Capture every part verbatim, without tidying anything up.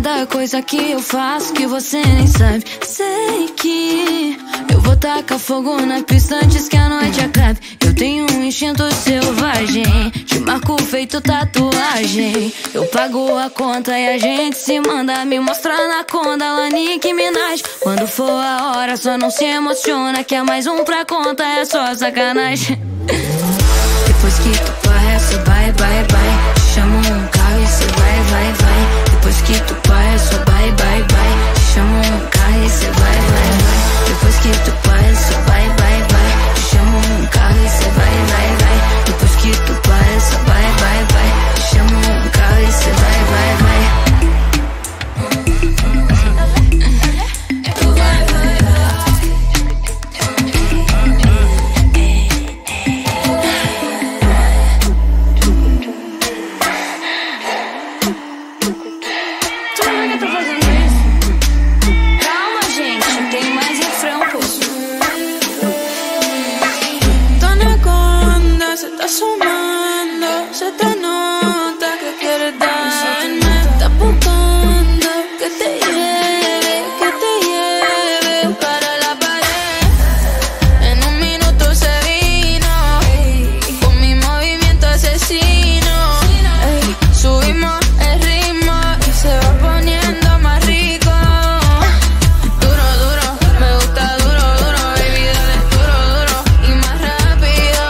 cada coisa que eu faço que você nem sabe. Sei que eu vou tacar fogo na pista antes que a noite acabe. Eu tenho um instinto selvagem, te marco feito tatuagem. Eu pago a conta e a gente se manda. Me mostra na conta, lá Nicki Minaj. Quando for a hora só não se emociona, que é mais um pra conta, é só sacanagem. Depois que tu parece, bye, bye, bye. Te chamo um carro e cê vai, vai, vai. Depois que tu parece, bye, bye, bye. Te chamo um carro e cê vai, vai, vai. Depois que tu parece, bye, bye, bye. Te chamo um carro e cê vai, vai, vai. Depois que tu parece, bye, bye, bye. Te chamo um carro e cê vai, vai, vai. Sumando, se te nota que quieres darme. Estás buscando que te lleve, que te lleve para la pared. En un minuto se vino con mi movimiento asesino. Ey, subimos el ritmo y se va poniendo más rico. Duro, duro, me gusta duro, duro, baby, dale duro, duro y más rápido.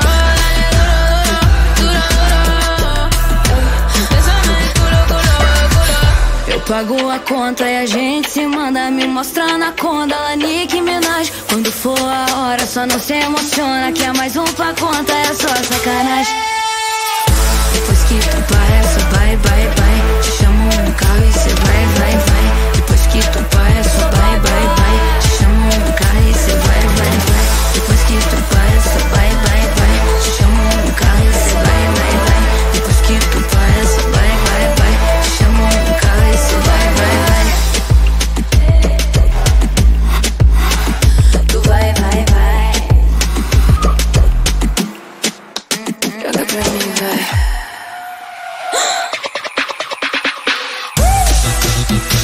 Pago a conta e a gente se manda. Me mostra na conta, lá Nicki Minaj. Quando for a hora só não se emociona, que é mais um pra conta, é só sacanagem. Depois que tu parece, bye, bye, bye. Te chamo um carro e cê vai, vai, vai. Depois que tu parece, bye, bye, bye. Te chamo um carro e cê vai, vai, vai. Depois que tu parece, bye, bye, bye. Te chamo um carro e cê vai, vai, vai. Depois que tu parece, bye, bye, bye. Te chamo um carro e cê vai, vai, vai. Tu vai, vai, vai. Joga pra mim, vai.